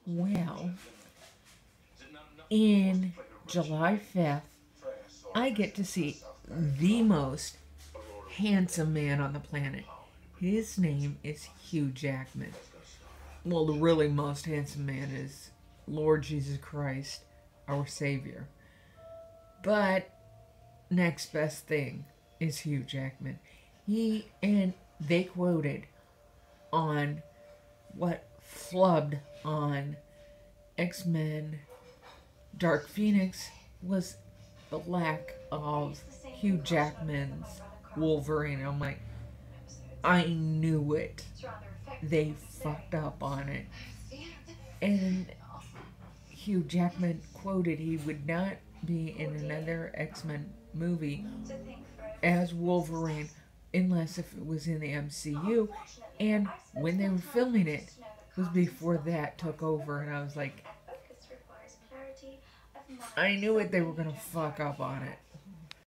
Well, in July 5th, I get to see the most handsome man on the planet. His name is Hugh Jackman. Well, the really most handsome man is Lord Jesus Christ, our Savior. But next best thing is Hugh Jackman. They quoted on what flubbed on X-Men Dark Phoenix was the lack of Hugh Jackman's Wolverine. I'm like, I knew it. They fucked up on it. And Hugh Jackman quoted he would not be in another X-Men movie as Wolverine unless if it was in the MCU. And when they were filming it was before that took over, and I was like, I knew it, they were gonna fuck up on it.